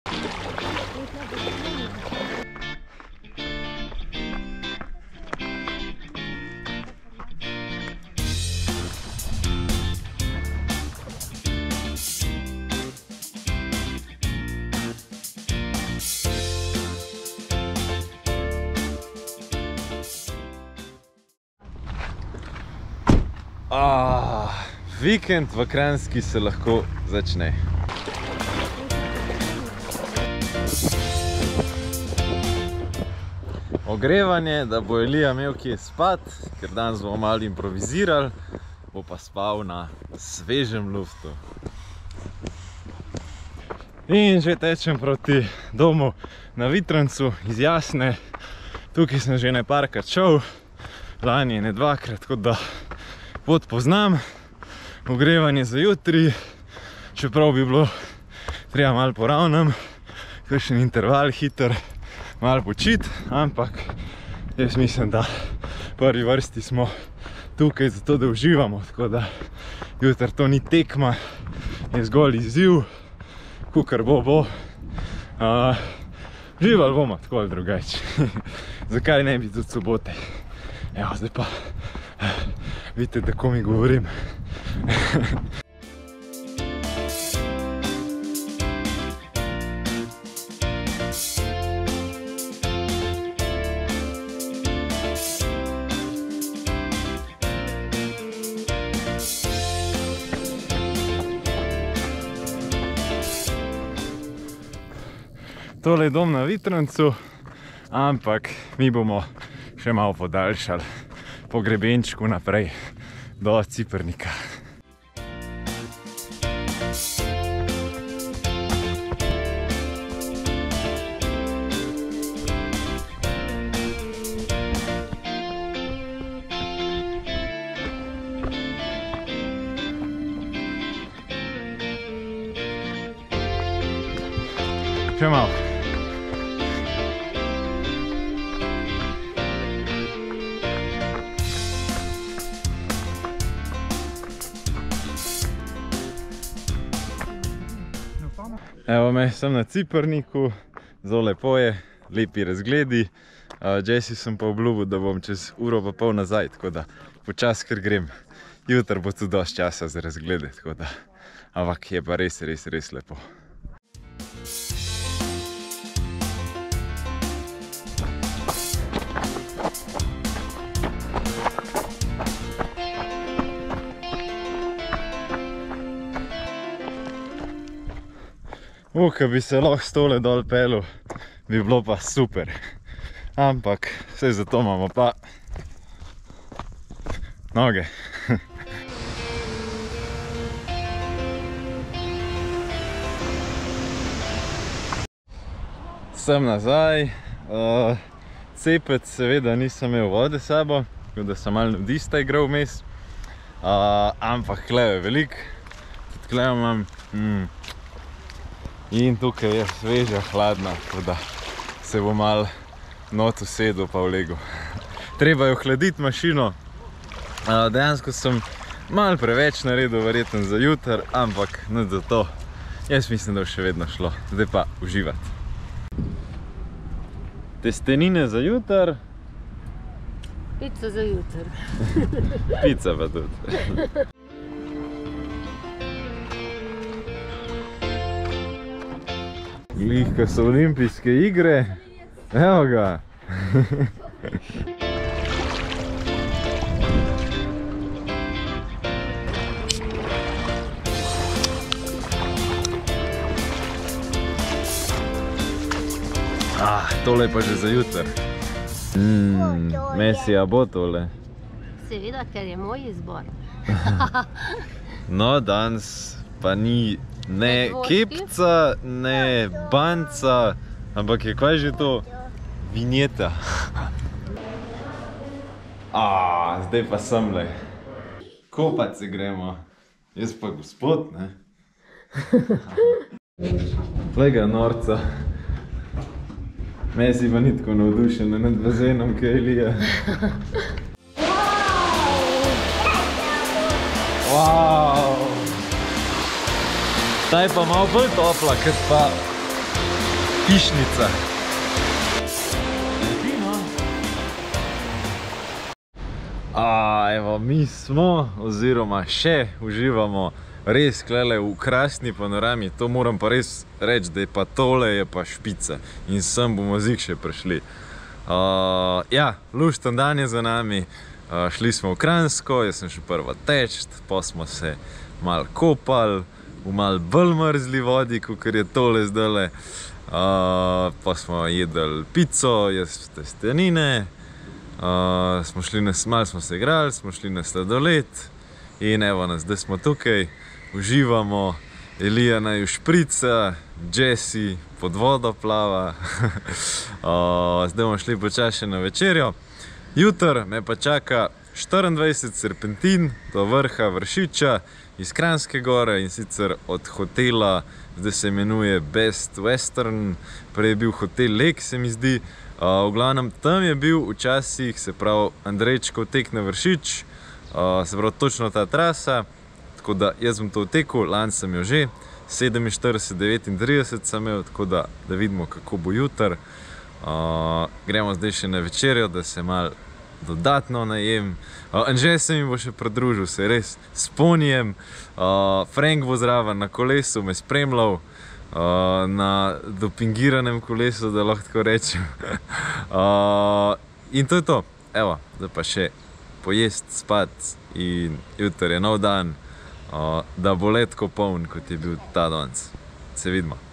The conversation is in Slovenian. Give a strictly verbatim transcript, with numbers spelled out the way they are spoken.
Ah, vikend v Kranjski se lahko začne. Ogrevanje, da bo Elija imel kje spat, ker danes bomo malo improvizirali, bo pa spal na svežem luftu. In že tečem proti domu na Vitrancu iz Jasne. Tukaj sem že neparkrat šel, lani ne dvakrat, tako da pot poznam. Ogrevanje za jutri, čeprav bi bilo treba malo poravnam, kakšen interval hiter, malo počit, ampak jaz mislim, da v prvi vrsti smo tukaj zato, da uživamo, tako da jutri to ni tekma, je zgolj izziv, kakor bo bo. Uh, živali bomo tako ali drugače. Zakaj ne bi tudi sobote? Evo, zdaj pa vidite, da ko mi govorim. Tole je dom na Vitrancu, ampak mi bomo še malo podaljšali po grebenčku naprej do Cipernika. Še malo. Evo me, sem na Ciperniku, zelo lepo je, lepi razgledi. Jesse sem pa obljubil, da bom čez uro pa pol nazaj, tako da počas kar grem. Jutri bo tudi dosti časa za razglede, tako da, ampak je pa res, res, res lepo. Uh, ko bi se lahko s tole dol pelil, bi bilo pa super. Ampak, vse zato imamo pa noge. Sem nazaj. Uh, cepec seveda nisem imel vode s sabo, tako da sem malo nudista igral vmes. Uh, ampak hlev je velik. Tudi hlev imam. Mm. In tukaj je sveža, hladna, tako da se bo malo not usedel pa v legu. Treba je ohladiti mašino. Dejansko sem malo preveč naredil, verjetno za jutri, ampak ne za to. Jaz mislim, da bo še vedno šlo. Zdaj pa uživati. Testenine za jutri. Pica za jutri. Pica pa tudi. Glih, ko so olimpijske igre, evo ga. Ah, tole je pa že za jutri. Mm, Messi, a bo tole? Seveda, ker je moj izbor. No, danes pa ni ne kepca, ne banca, ampak je kaj že to? Vinjeta. Aaaa, zdaj pa semle. Kopat se gremo. Jaz pa gospod, ne? Lega norca. Messi pa ni tako navdušen nad bazenom, kaj je Elija. Wow. Ta je pa malo bolj topla, kot pa hišnica. A, evo, mi smo, oziroma še uživamo res klele v krasni panorami. To moram pa res reči, da je pa tole je pa špica in sem bomo zik še prišli. Uh, ja, lušten dan je za nami, uh, šli smo v Kranjsko, jaz sem še prva teč, pa smo se malo kopali v malo bolj mrzli vodi, kakor je tole zdajle. Uh, pa smo jedli pico, jaz testenine, uh, smo šli na, malo smo se igrali, smo šli na sladoled in evo nas, zdaj smo tukaj, uživamo, Elija naju šprica, Jesse pod vodo plava, uh, zdaj bomo šli počasi na večerjo. Jutr me pa čaka štiriindvajset serpentin do vrha Vršiča iz Kranjske gore in sicer od hotela, zdaj se imenuje Best Western, prej je bil hotel Lek, se mi zdi. Uh, v glavnem, tam je bil včasih, se pravi, Andrejčkov tek na Vršič, uh, se pravi, točno ta trasa, tako da jaz bom to vtekel, lani sem jo že, sedeminštirideset devetintrideset sem imel, tako da, da vidimo, kako bo jutr. Uh, gremo zdaj še na večerjo, da se malo dodatno najem. Uh, Anže se mi bo še pridružil, se res spomnim. Uh, Frank bo zraven na kolesu me spremljal, uh, na dopingiranem kolesu, da lahko tako rečem. uh, in to je to. Evo, zdaj pa še pojest, spat in jutr je nov dan, uh, da bo let tako poln, kot je bil ta danes. Se vidimo.